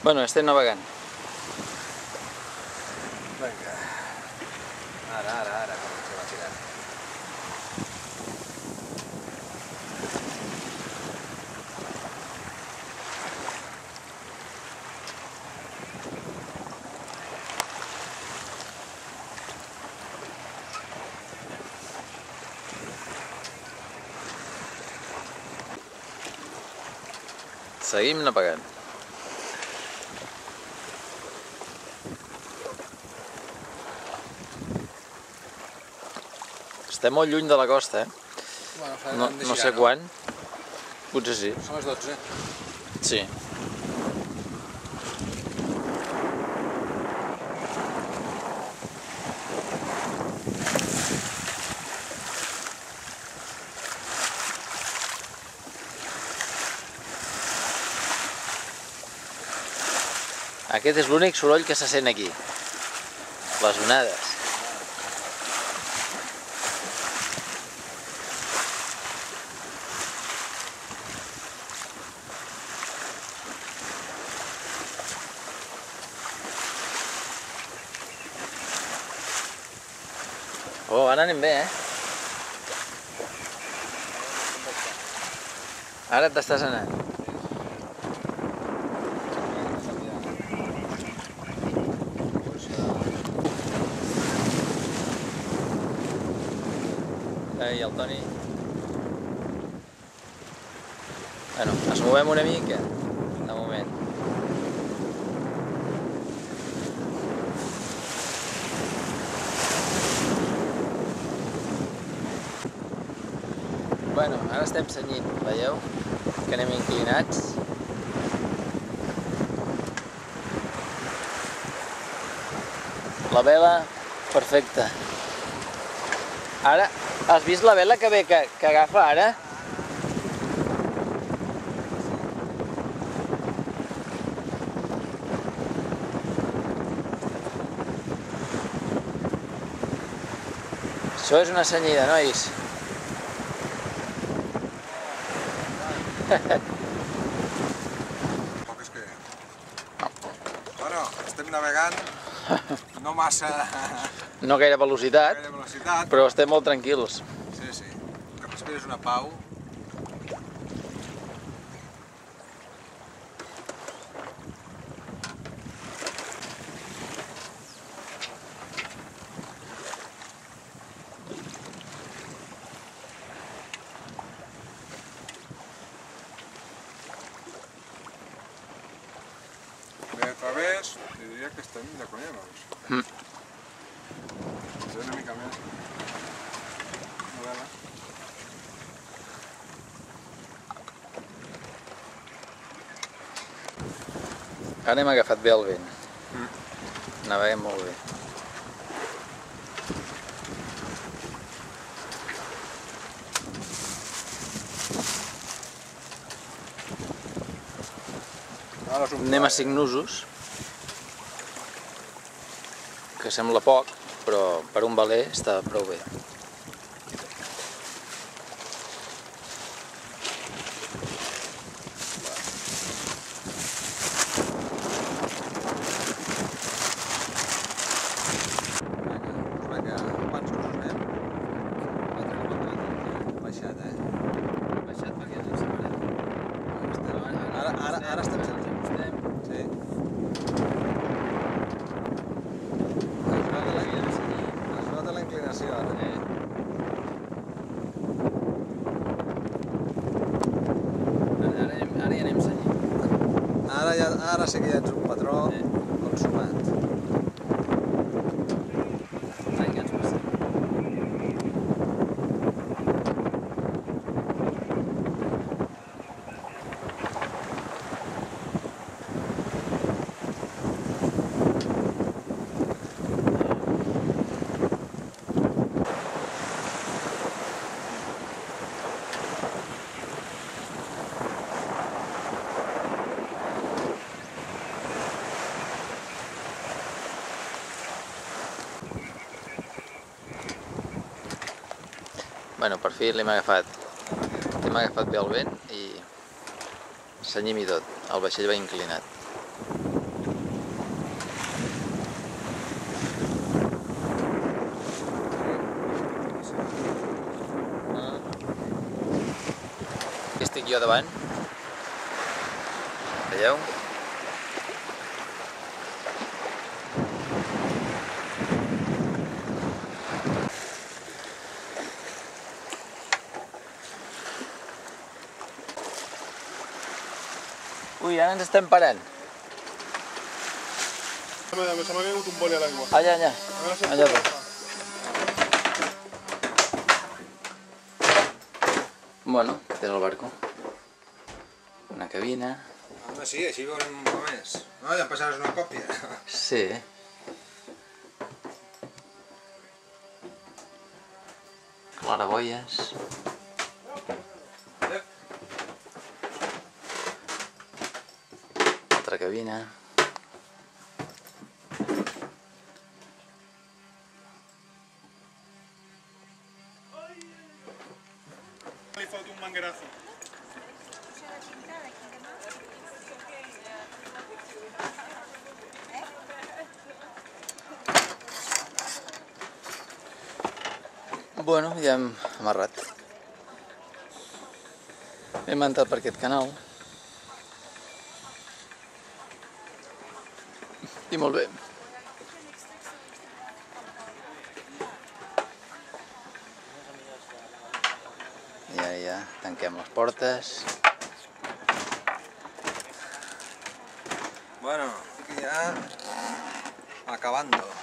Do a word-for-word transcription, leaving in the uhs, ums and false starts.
Bueno, estem navegant. Vinga. Ara, ara, ara comencem a tirar. Seguim navegant. Estem molt lluny de la costa, eh? Bueno, fa No, hem de no girar, sé quan. Potser sí. Són les dotze. Sí. Aquest és l'únic soroll que se sent aquí. Les onades. Oh, ara anem bé, eh? Ara t'estàs anant. I el Toni... Bueno, ens movem una mica, de moment. Bueno, ara estem senyint, veieu? Que anem inclinats. La vela, perfecta. Ara, has vist la vela que ve, que, que agafa ara? Això és una senyida, nois. Poc és que... Bueno, estem navegant, no massa... No gaire velocitat, gaire velocitat, però estem molt tranquils. Sí, sí. El que m'espera és una pau. Bé, a través, diria que estem de conya, doncs. Mm. És una mica més. Una vela. Ara hem agafat bé el vent. Mm. Naveguem molt bé. Ara és un Anem a plaer. cinc nusos, que sembla poc, però per un veler està prou bé. Vinga, quants nusos anem? quatre coma quatre. Baixat, eh? Baixat perquè ens hem separat. Ara, ara, ara estem sense. Sí. Es nota la, es nota la inclinació ara. Eh. Ara, anem, ara ja anem senyint. Ara, ja, ara sí que ja ets un patró Eh. consumat. Ai, que ens passem. Bueno, per fi l'hem agafat. Hem agafat bé el vent i senyim i tot. El vaixell va inclinat. Aquí estic jo davant. Veieu? Ui, ara ens estem parant. Se m'ha caigut un boli a l'aigua. Allà, allà. Allà va. Bueno, aquest és el barco. Una cabina. Home, sí, així veurem un poc més. No, ja em passaràs una còpia. Sí. Claraboies. Altra cabina. Li fot un manguerazo. Bueno, ja hem amarrat. Hem entrat per aquest canal. I molt bé. Ja, ja, tanquem les portes. Bueno, aquí ja acabando.